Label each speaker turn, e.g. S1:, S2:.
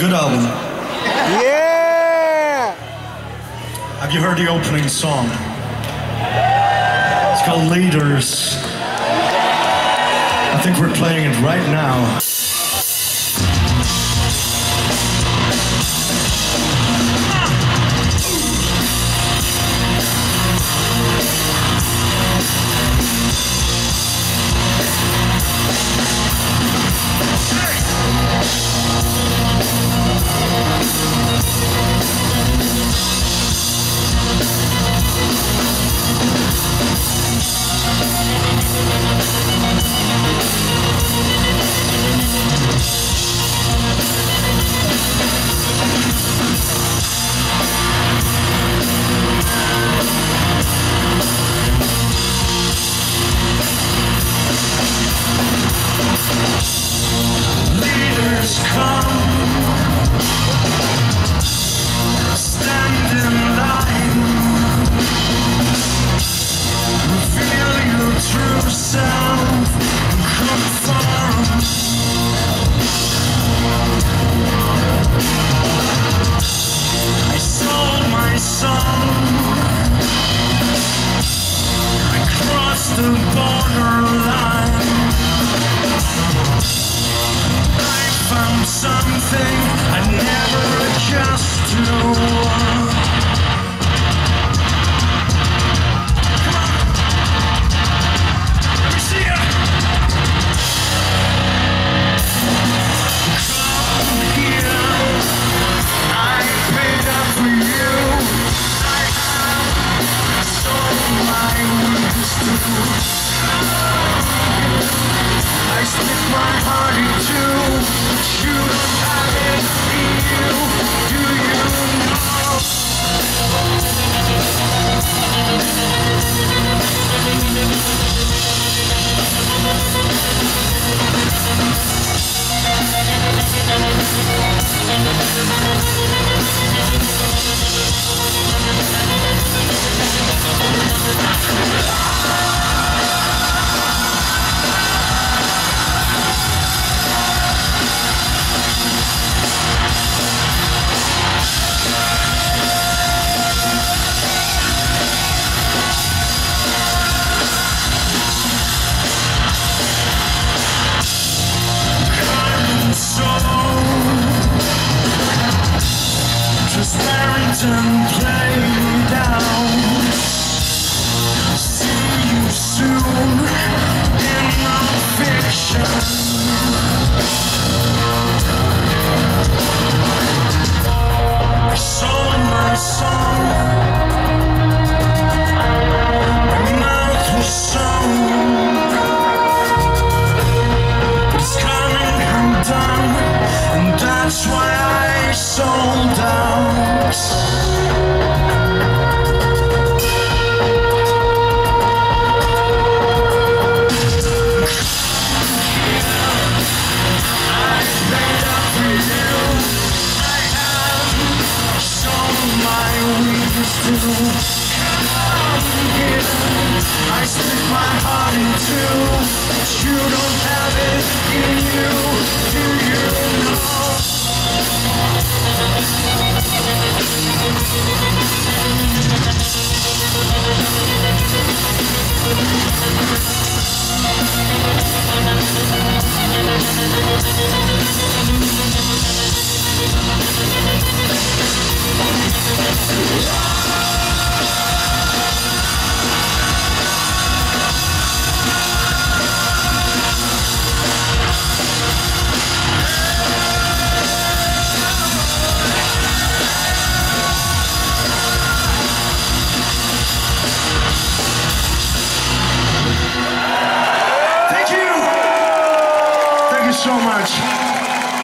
S1: good album.
S2: Yeah!
S1: Have you heard the opening song? It's called Leaders. I think we're playing it right now. The borderline, I found something I never adjust to. And play me down. See you soon in non-fiction. I sold my song. My mouth was sewn. It's coming undone, and that's why I sold out. I split my heart in two, but you don't have it in you. Do you know?